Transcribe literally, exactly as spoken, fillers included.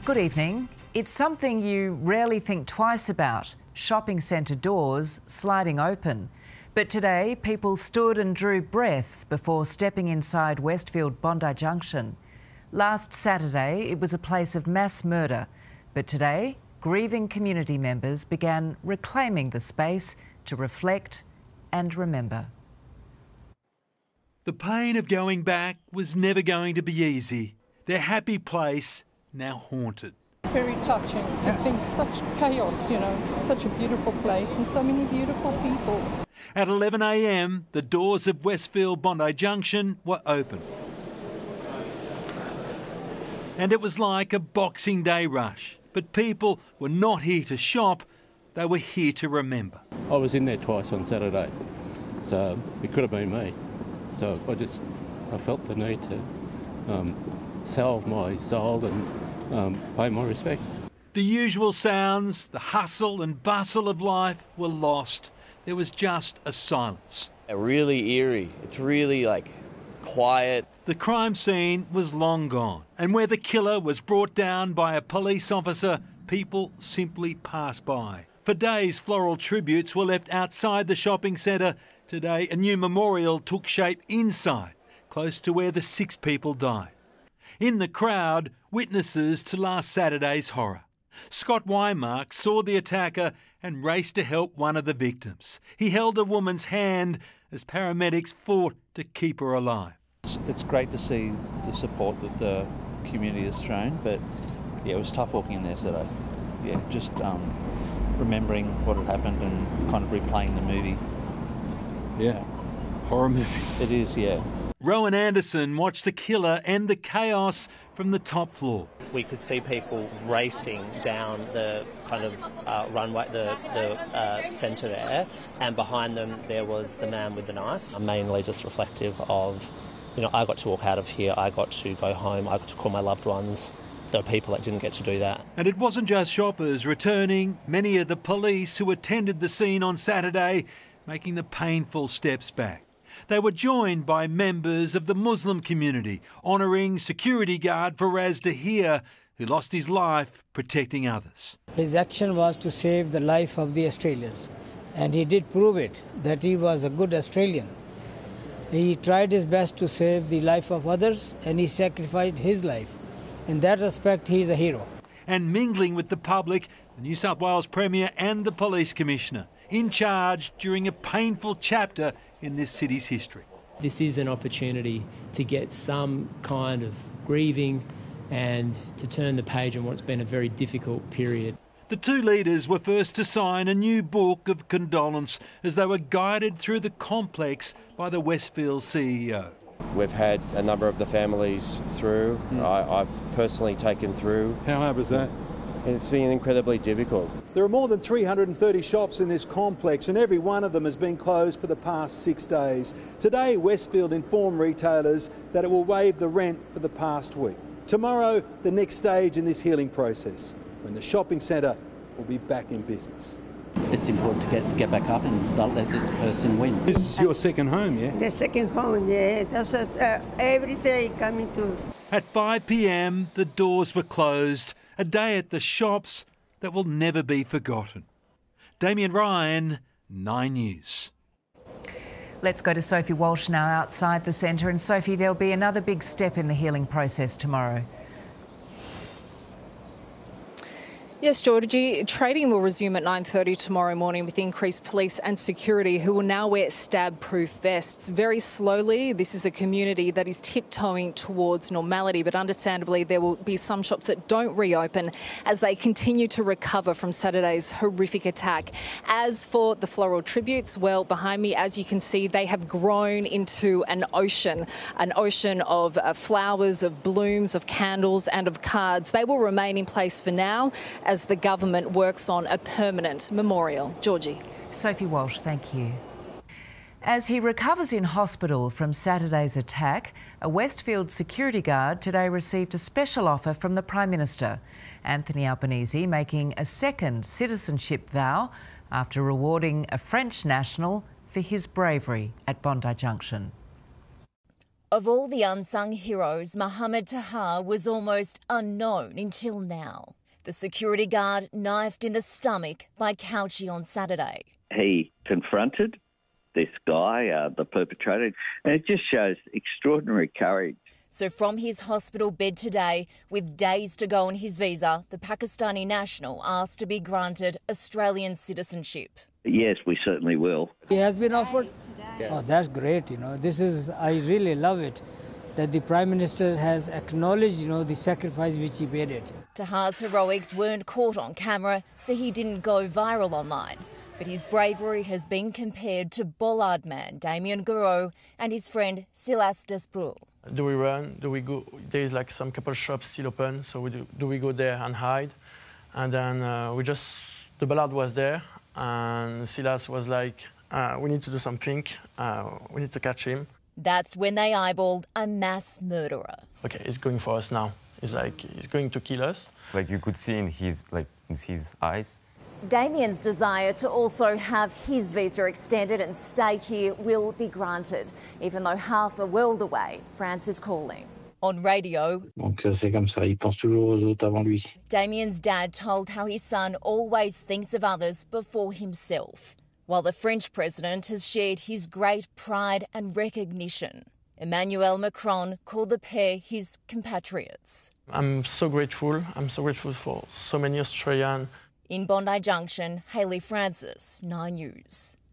Good evening. It's something you rarely think twice about, shopping centre doors sliding open. But today, people stood and drew breath before stepping inside Westfield Bondi Junction. Last Saturday, it was a place of mass murder, but today, grieving community members began reclaiming the space to reflect and remember. The pain of going back was never going to be easy. Their happy place now haunted. Very touching to think such chaos, you know, it's such a beautiful place and so many beautiful people. At eleven a m, the doors of Westfield Bondi Junction were open. And it was like a Boxing Day rush. But people were not here to shop, they were here to remember. I was in there twice on Saturday, so it could have been me. So I just, I felt the need to um, salve my soul and um, pay my respects. The usual sounds, the hustle and bustle of life were lost. There was just a silence. Really eerie. It's really like quiet. The crime scene was long gone, and where the killer was brought down by a police officer, people simply passed by. For days, floral tributes were left outside the shopping centre. Today, a new memorial took shape inside, close to where the six people died. In the crowd, witnesses to last Saturday's horror. Scott Weimark saw the attacker and raced to help one of the victims. He held a woman's hand as paramedics fought to keep her alive. It's, it's great to see the support that the community has shown, but yeah, it was tough walking in there today. Yeah, just um, remembering what had happened and kind of replaying the movie. Yeah, yeah. Horror movie. It is, yeah. Rowan Anderson watched the killer end the chaos from the top floor. We could see people racing down the kind of uh, runway, the, the uh, centre there, and behind them there was the man with the knife. Mainly just reflective of, you know, I got to walk out of here, I got to go home, I got to call my loved ones. There are people that didn't get to do that. And it wasn't just shoppers returning, many of the police who attended the scene on Saturday making the painful steps back. They were joined by members of the Muslim community, honouring security guard Faraz Dahir, who lost his life protecting others. His action was to save the life of the Australians, and he did prove it, that he was a good Australian. He tried his best to save the life of others, and he sacrificed his life. In that respect, he is a hero. And mingling with the public, the New South Wales Premier and the Police Commissioner, in charge during a painful chapter in this city's history. This is an opportunity to get some kind of grieving and to turn the page on what's been a very difficult period. The two leaders were first to sign a new book of condolence as they were guided through the complex by the Westfield C E O. We've had a number of the families through. Mm. I, I've personally taken through. How hard was that? It's been incredibly difficult. There are more than three hundred thirty shops in this complex and every one of them has been closed for the past six days. Today, Westfield informed retailers that it will waive the rent for the past week. Tomorrow, the next stage in this healing process, when the shopping centre will be back in business. It's important to get get back up and not let this person win. This is your second home, yeah? The second home, yeah. That's just, uh, every day coming to. At five p m, the doors were closed. A day at the shops that will never be forgotten. Damien Ryan, Nine News. Let's go to Sophie Walsh now outside the centre. And Sophie, there'll be another big step in the healing process tomorrow. Yes, Georgie, trading will resume at nine thirty tomorrow morning with increased police and security who will now wear stab-proof vests. Very slowly, this is a community that is tiptoeing towards normality, but understandably there will be some shops that don't reopen as they continue to recover from Saturday's horrific attack. As for the floral tributes, well, behind me, as you can see, they have grown into an ocean, an ocean of uh, flowers, of blooms, of candles and of cards. They will remain in place for now as the government works on a permanent memorial. Georgie. Sophie Walsh, thank you. As he recovers in hospital from Saturday's attack, a Westfield security guard today received a special offer from the Prime Minister, Anthony Albanese, making a second citizenship vow after rewarding a French national for his bravery at Bondi Junction. Of all the unsung heroes, Mohammed Taha was almost unknown until now. The security guard knifed in the stomach by Kauchi on Saturday. He confronted this guy, uh, the perpetrator, and it just shows extraordinary courage. So from his hospital bed today, with days to go on his visa, the Pakistani national asked to be granted Australian citizenship. Yes, we certainly will. He has been offered? Yes. Oh, that's great, you know. This is, I really love it, that the Prime Minister has acknowledged, you know, the sacrifice which he made it. Taha's heroics weren't caught on camera, so he didn't go viral online. But his bravery has been compared to Bollard man Damien Goureau and his friend Silas Desbrou. Do we run? Do we go? There's like some couple shops still open, so we do, do we go there and hide? And then uh, we just, the Bollard was there, and Silas was like, uh, we need to do something, uh, we need to catch him. That's when they eyeballed a mass murderer. Okay, he's going for us now. He's like, he's going to kill us. It's like you could see in his, like, in his eyes. Damien's desire to also have his visa extended and stay here will be granted, even though half a world away, France is calling. On radio, Donc c'est comme ça, il pense toujours aux autres avant lui. Damien's dad told how his son always thinks of others before himself, while the French president has shared his great pride and recognition. Emmanuel Macron called the pair his compatriots. I'm so grateful. I'm so grateful for so many Australians. In Bondi Junction, Hayley Francis, Nine News.